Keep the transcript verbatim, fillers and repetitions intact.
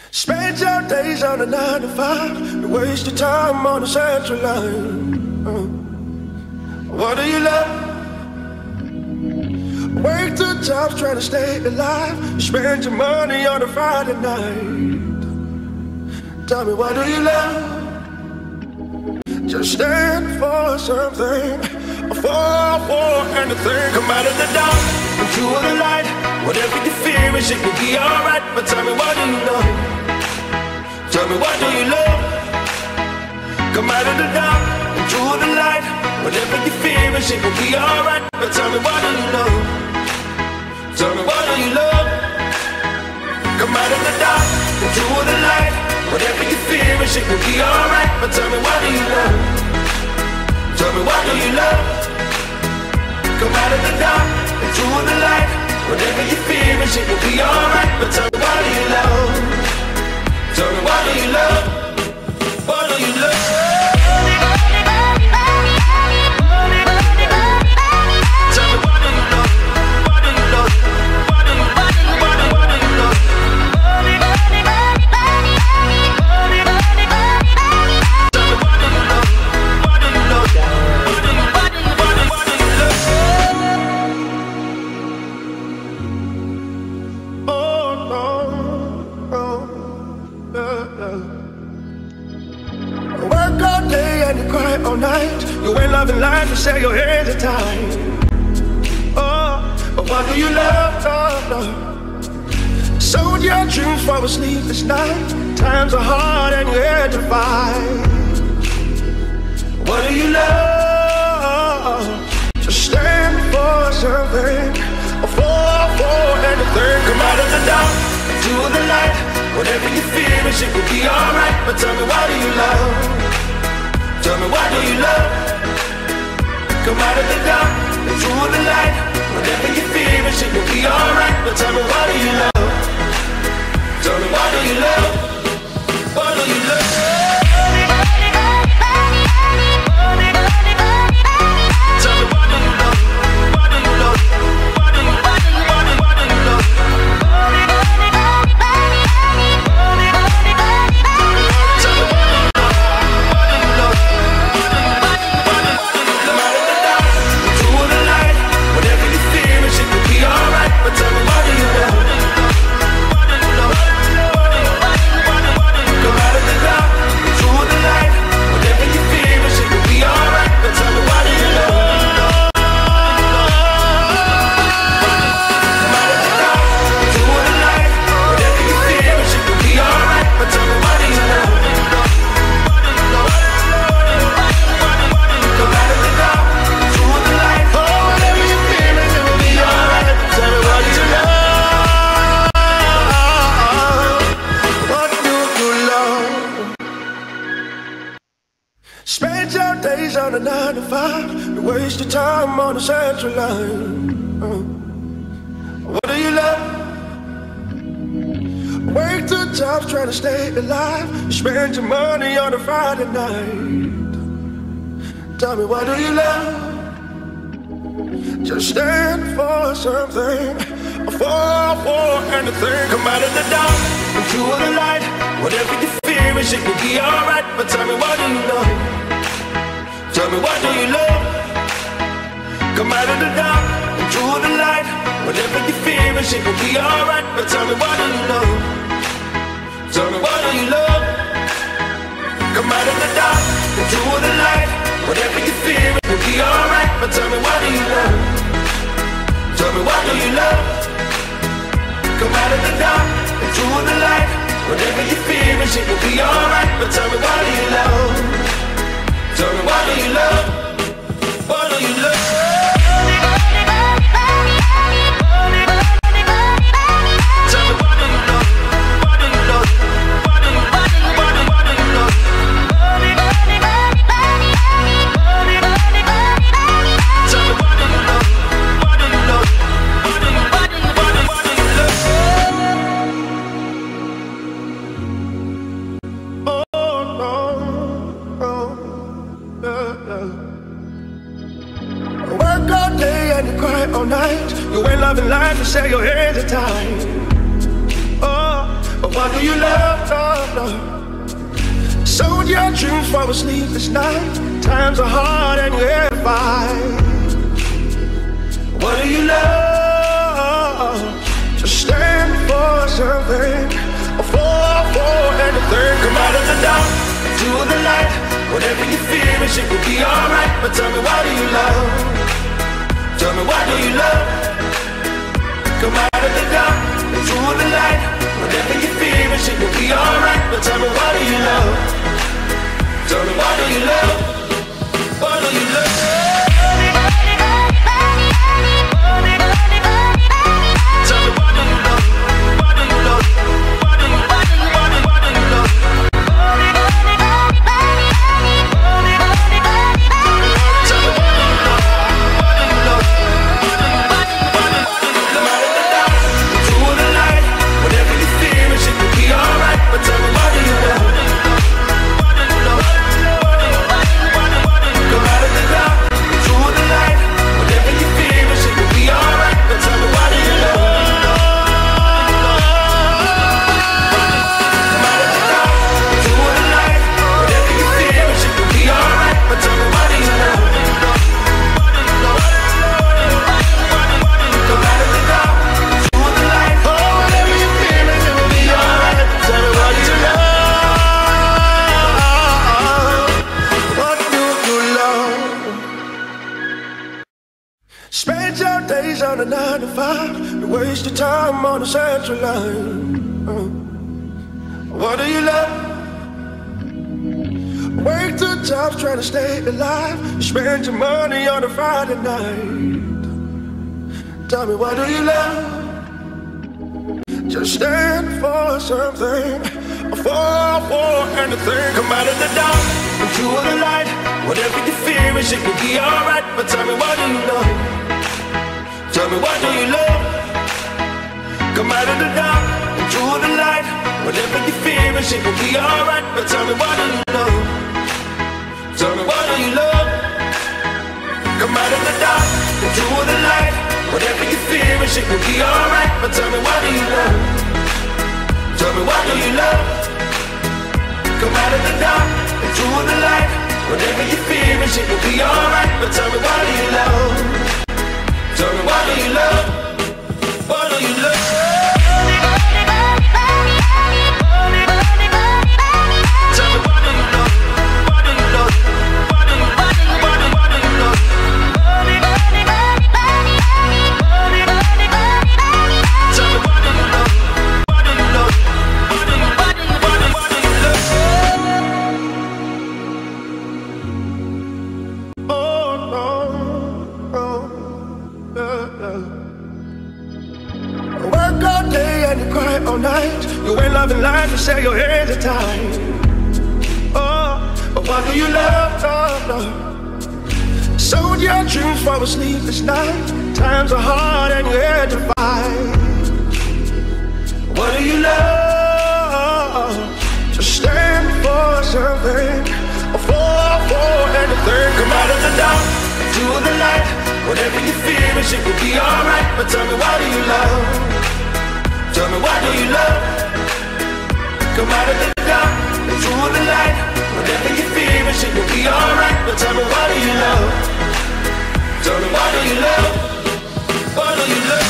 Spend your days on a nine to five, you waste your time on the central line. Uh, what do you love? Work two jobs trying to stay alive. You spend your money on a Friday night. Tell me, what do you love? Just stand for something, fall for anything. Come out of the dark, into the light. Whatever you fear is, it will be alright. But tell me, what do you love? Tell me, what do you love? Come out of the dark, into the light. Whatever you fear is, it will be alright. But tell me, what do you love? Tell me, what do you love? Come out of the dark, into the light. Whatever you fear is, it will be alright. But tell me, what do you love? Tell me, what do you love? Come out of the dark, into the light. Whatever you fear is, it will be alright. But tell me, what do you love? Tell me, what do you love? What do you love? All night, you ain't loving life, you say your hands are tied. Oh, but what do you love? Oh, no. Sold your dreams for a sleepless night. Times are hard and you had to fight. What do you love? Just stand for something, or fall for anything. Come out of the dark, into the light. Whatever you fear is, it will be alright. But tell me, what do you love? Tell me, what do you love? Come out of the dark, into the light. Whatever you fear is, it will be alright. But tell me, what do you love? Tell me, what do you love? What do you love? Tell me, what do you love? What do you love? What do you, what do you, what do you, what do you love? Tell me, what do you love? What do you love? But tell me, what do you love? What do you love? What do you, what do you, what do you, what do you? Come out of the dark, into the light. Whatever you fear is, it will be alright. But tell me, what do you love? Come out of the dark, into the light. Whatever you fear is, it will be alright. But tell me, what do you love? What do you love? Come out of the dark, into the light. Oh, whatever you fear is, it will be alright. Tell me, what do you love? What do you love? Spend your days on a nine to five, you waste your time on the central line. Uh, what do you love? Work two jobs trying to stay alive. You spend your money on a Friday night. Tell me, what do you love? Just stand for something, or fall for anything. Come out of the dark, into the light. Whatever you fear is, it will be alright. But tell me, what do you love? Tell me, what do you love? Come out of the dark, into the light. Whatever you fear is, it will be alright. But tell me, what do you love? Tell me, what do you love? Come out of the dark, into the light. Whatever you fear, it will be alright. But tell me, what do you love? Tell me, what do you love? Come out of the dark, into the light. Whatever you fear is, it will be alright. But tell me, what do you love? Tell me, what do you love? What do you love? Tell me, what do you love? What do you love? What do you, what do you, what do you, what do you love? Tell me, what do you love? What do you love? What do you, what do you, what do you, what do you love? Oh, no, oh, yeah, yeah. Work all day and you cry all night. You ain't loving life, you say your hands are tied. Oh, but what do you love? no. Sold your dreams for a sleepless night. Times are hard and we're fight. What do you love? Just stand for something. A four, four, anything. Come out of the dark, into the light. Whatever you fear, it will be alright. But tell me, why do you love? Tell me, why do you love? Come out of the dark, into the light. Whatever you fear, it will be alright. But tell me, why do you love? Tell me, why do you love? Why do you love? Tell me, why do you love? Why do you love? Why do you, why do you, why do you, why do you love? Tell me, why do you love? Why do you love? Why do you, why do you, why do you, why do you come out of the dark, into the light. Whatever you fear, it should be alright. But tell me, why do you love? Why do you love? Why do you, why do you, why do you, why do you come out of the dark, into the light. Whatever you fear, it should be alright. But tell me, why do you love? Spend your days on a nine to five, and waste your time on the central line. Uh, what do you love? Work two jobs trying to stay alive. You spend your money on a Friday night. Tell me, what do you love? Just stand for something. A four, four, anything. Come out of the dark, into the light. Whatever you fear, it should be alright. But tell me, what do you love? Tell me, what do you love? Come out of the dark, into the light. Whatever you fear, it should be alright. But tell me, what do you love? Tell me, what do you love? Come out of the dark, into the light. Whatever you fear, it should be alright. But tell me, what do you love? Tell me, what do you love? Come out of the dark, into the light. Whatever you fear, it should be alright. But tell me, what do you love? Tell me, why do you love? Why do you love? Tell me, why do you love? Why do you love? Why do you, why do you, why do you, why do you love? Tell me, why do you love? Why do you love? Why do you, why do you, why do you, why do you love? Oh, no, oh. Work all day and you cry all night. You ain't loving life and say your hands are tied. Oh, but what do you love? Oh, no. Sold your dreams for a sleepless night. Times are hard and you had to fight. What do you love? Just stand for something. A four, four, anything. Come out of the dark, into the light. Whatever you fear, it should be alright. But tell me, why do you love? Tell me, why do you love? Come out of the dark, into the light. Whatever you fear, it should be alright. But tell me, why do you love? Tell me, why do you love? Why do you love?